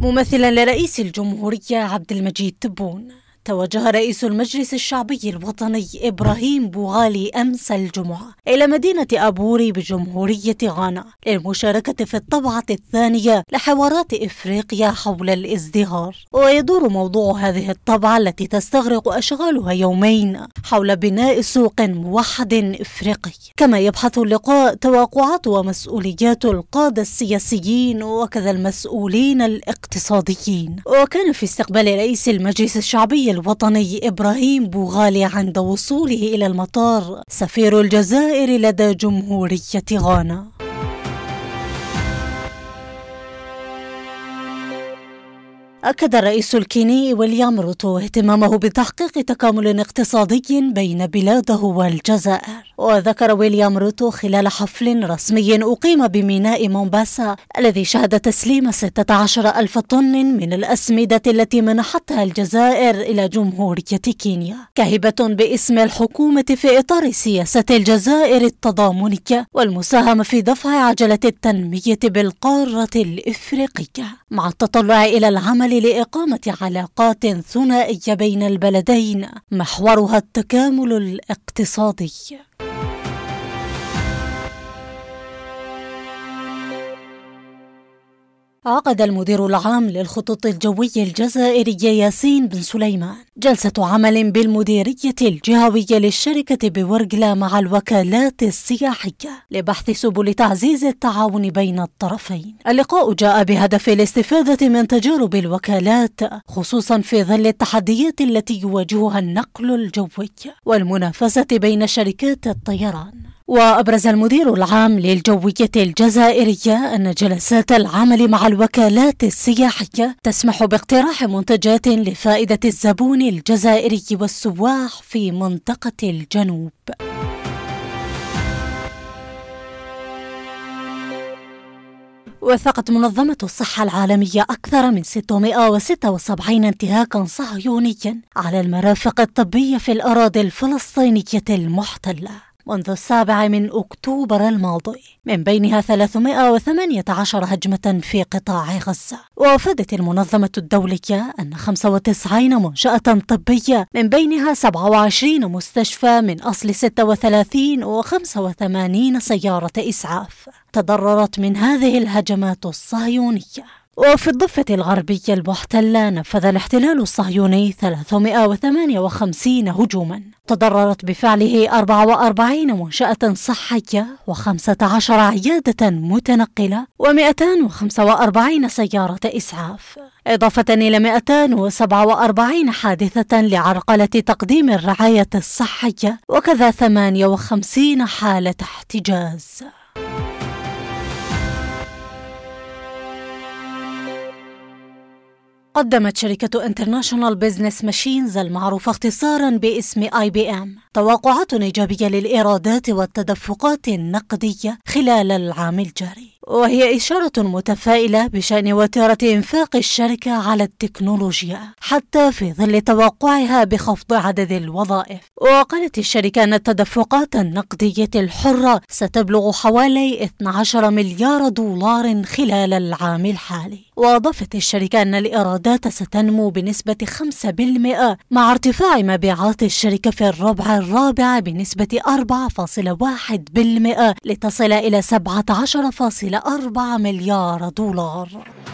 ممثلا لرئيس الجمهورية عبد المجيد تبون، توجه رئيس المجلس الشعبي الوطني إبراهيم بوغالي أمس الجمعة إلى مدينة أبوري بجمهورية غانا للمشاركة في الطبعة الثانية لحوارات إفريقيا حول الازدهار. ويدور موضوع هذه الطبعة التي تستغرق أشغالها يومين حول بناء سوق موحد إفريقي، كما يبحث اللقاء توقعات ومسؤوليات القادة السياسيين وكذا المسؤولين الاقتصاديين. وكان في استقبال رئيس المجلس الشعبي الوطني إبراهيم بوغالي عند وصوله إلى المطار سفير الجزائر لدى جمهورية غانا. أكد الرئيس الكيني ويليام روتو اهتمامه بتحقيق تكامل اقتصادي بين بلاده والجزائر. وذكر ويليام روتو خلال حفل رسمي أقيم بميناء مومباسا الذي شهد تسليم 16,000 طن من الأسمدة التي منحتها الجزائر إلى جمهورية كينيا كهبة باسم الحكومة في إطار سياسة الجزائر التضامنية والمساهمة في دفع عجلة التنمية بالقارة الإفريقية، مع التطلع إلى العمل لإقامة علاقات ثنائية بين البلدين محورها التكامل الاقتصادي. عقد المدير العام للخطوط الجوية الجزائرية ياسين بن سليمان جلسة عمل بالمديرية الجهوية للشركة بورقلة مع الوكالات السياحية لبحث سبل تعزيز التعاون بين الطرفين. اللقاء جاء بهدف الاستفادة من تجارب الوكالات خصوصا في ظل التحديات التي يواجهها النقل الجوي والمنافسة بين شركات الطيران. وأبرز المدير العام للجوية الجزائرية أن جلسات العمل مع الوكالات السياحية تسمح باقتراح منتجات لفائدة الزبون الجزائري والسواح في منطقة الجنوب. وثقت منظمة الصحة العالمية أكثر من 676 انتهاكا صهيونيا على المرافق الطبية في الأراضي الفلسطينية المحتلة منذ 7 أكتوبر الماضي، من بينها 318 هجمة في قطاع غزة. وأفادت المنظمة الدولية أن 95 منشأة طبية من بينها 27 مستشفى من أصل 36 و85 سيارة إسعاف تضررت من هذه الهجمات الصهيونية. وفي الضفة الغربية المحتلة نفذ الاحتلال الصهيوني 358 هجوما تضررت بفعله 44 منشأة صحية و15 عيادة متنقلة و245 سيارة إسعاف، إضافة إلى 247 حادثة لعرقلة تقديم الرعاية الصحية وكذا 58 حالة احتجاز. قدمت شركة International Business Machines المعروفة اختصارا باسم IBM توقعات إيجابية للإيرادات والتدفقات النقدية خلال العام الجاري، وهي إشارة متفائلة بشأن وتيرة إنفاق الشركة على التكنولوجيا حتى في ظل توقعها بخفض عدد الوظائف. وقالت الشركة أن التدفقات النقدية الحرة ستبلغ حوالي 12 مليار دولار خلال العام الحالي. وأضافت الشركة أن الإيرادات ستنمو بنسبة 5% مع ارتفاع مبيعات الشركة في الربع الرابع بنسبة 4.1% لتصل إلى 17.4 مليار دولار.